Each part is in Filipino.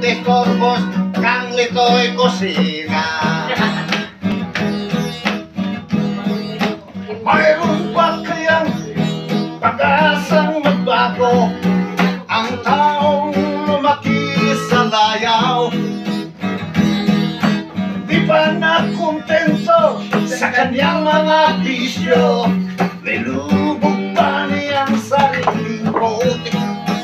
disturbos kang lito'y kusina. Mayroon ba kayang pag-asang magbago ang taong lumaki sa layaw? Di ba nakontento sa kanyang mga bisyo? Nilubog ba niyang sariling putik?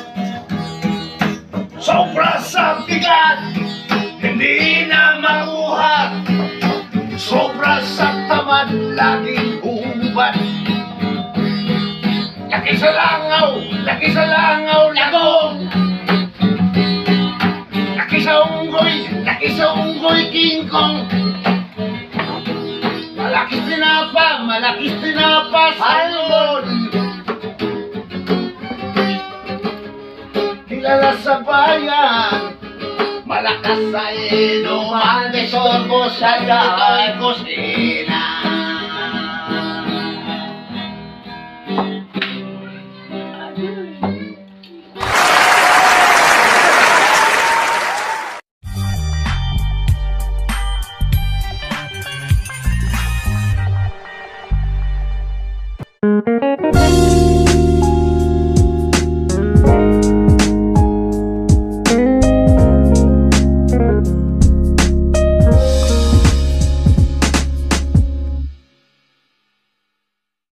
Sobra sa bigat, hindi na makuha. Sobra sa tamad, laging hubad. Laki sa langaw, lagong. Laki sa unggoy, King Kong. Malakis tinapa, salmon. Kilala sa bayan, malakas sa inuman, may sorbo sa daay kusina.